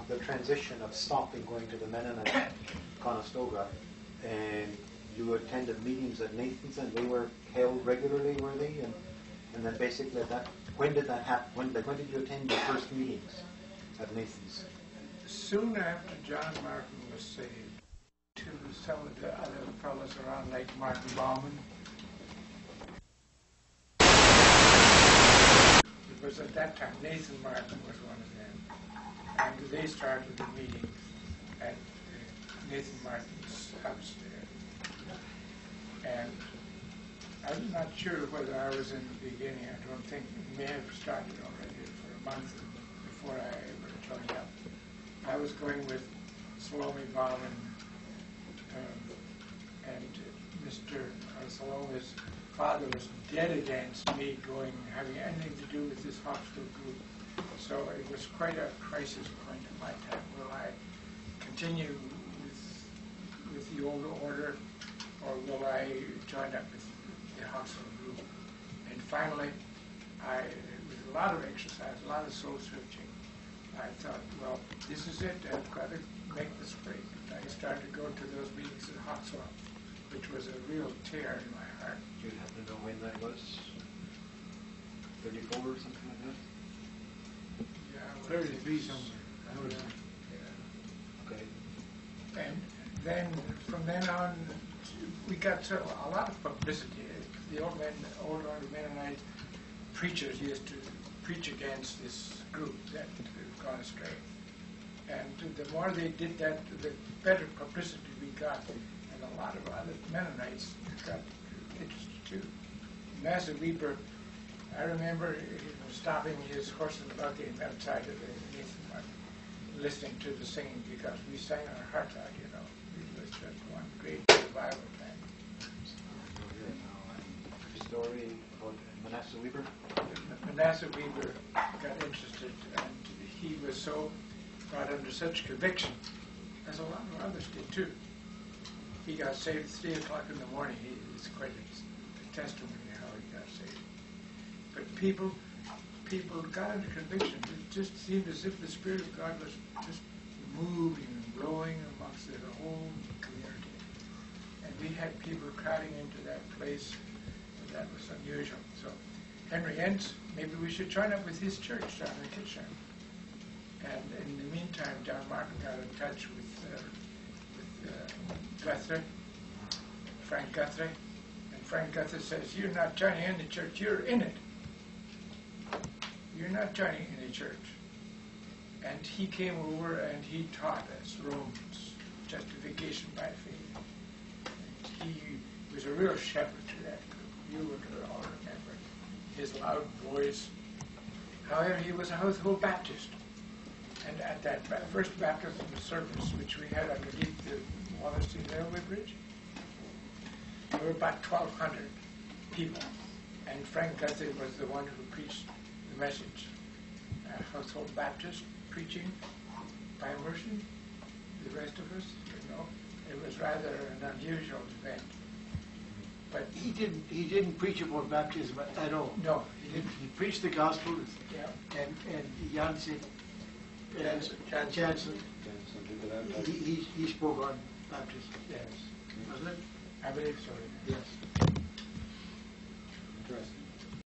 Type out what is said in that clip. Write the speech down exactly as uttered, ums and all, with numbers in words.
the transition of stopping going to the Mennonite Conestoga, and you attended meetings at Nathan's, and they were held regularly, were they? And and then basically that, when did that happen? When, like, when did you attend your first meetings at Nathan's? Soon after John Martin was saved, to some of the other fellows around, like Martin Bauman. It was at that time, Nathan Martin was one of them. And they started the meetings at Nathan Martin's house there. And I'm not sure whether I was in the beginning. I don't think. It may have started already for a month before I ever joined up. I was going with Salome Bauman um, and Mister Salome's father was dead against me going, having anything to do with this hospital group. So it was quite a crisis point in my time. Will I continue with, with the old order, or will I join up with the hospital group? And finally, I, with a lot of exercise, a lot of soul searching, I thought, well, this is it. I've got to make this break. I started to go to those meetings in Hot Swap, which was a real tear in my heart. Do you happen to know when that was? thirty-four or something like that? Yeah, thirty-three somewhere. Oh, yeah. Yeah. Okay. And then, from then on, we got so, a lot of publicity. The old men, old order Mennonite preachers used to preach against this group that had gone astray. And the more they did that, the better publicity we got. And a lot of other Mennonites got interested too. Master Weber, I remember he was stopping his horse and buggy outside of the Nathan Martin, listening to the singing, because we sang our hearts out, you know. It was just one great revival time. Story about Manasseh Weber? Manasseh Weber got interested, and he was so brought under such conviction, as a lot of others did too. He got saved at three o'clock in the morning. He, it's quite a, a testimony how he got saved. But people, people got under conviction. It just seemed as if the Spirit of God was just moving and blowing amongst the whole community. And we had people crowding into that place, and that was unusual. So Henry Entz, maybe we should join up with his church down in Kitchener. And in the meantime, John Martin got in touch with, uh, with uh, Guthrie, Frank Guthrie. And Frank Guthrie says, you're not joining any church, you're in it. You're not joining any church. And he came over and he taught us Romans, justification by faith. And he was a real shepherd to that group. You would all remember his loud voice. However, he was a household Baptist. And at that first baptism service, which we had underneath the Wallerstein Railway Bridge, there were about twelve hundred people. And Frank Guthrie was the one who preached the message. A household Baptist preaching by immersion. The rest of us, you know, it was rather an unusual event. But he didn't. He didn't preach about baptism at all. No, he didn't. He preached the gospel. Yeah. And and Jansen, uh, Jansen. Jansen, he, he he spoke on baptism. Yes. Wasn't it? I believe so. Yes.